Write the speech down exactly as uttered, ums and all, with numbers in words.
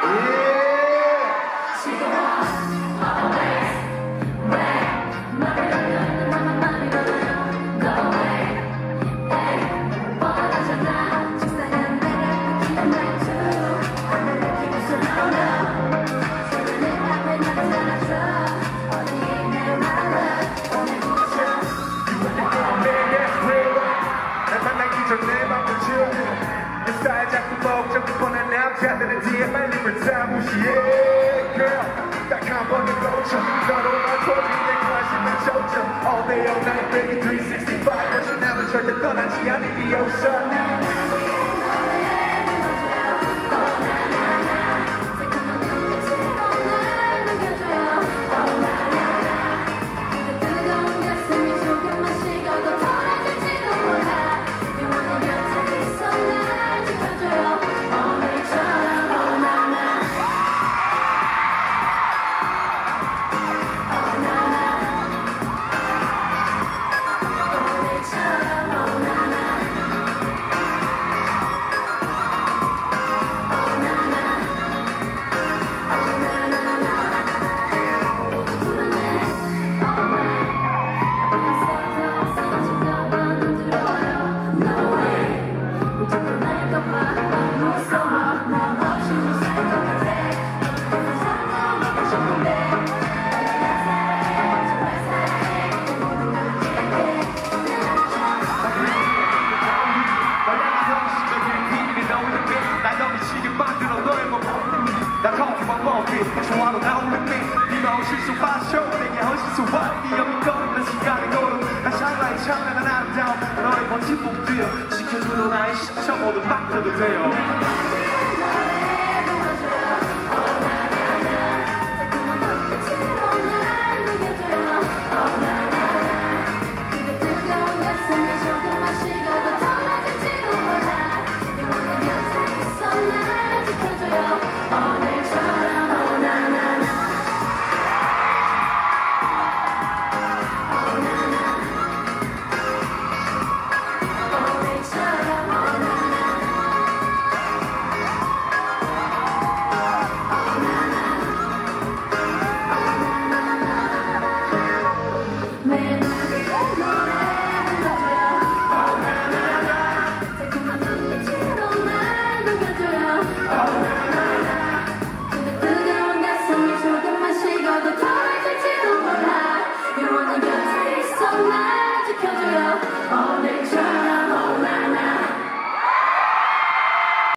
인스타에 자꾸 목적이 뻔한 남자들은 뒤에 말림을 다 무시해 Girl 딱 한 번에 놓쳐 서로만 터지는 관심은 초점 All day all night baby 삼백육십오 역시 나는 절대 떠나지 않을 리 없어 좋아도 나오는 게 네가 실수 봐줘 내게 허실수 봐 네 여기 꺼는 시간의 걸음 난 샤라이 찬란한 아름다움 너의 멋진 목들 지켜주는 나의 시점 모두 바꿔도 돼요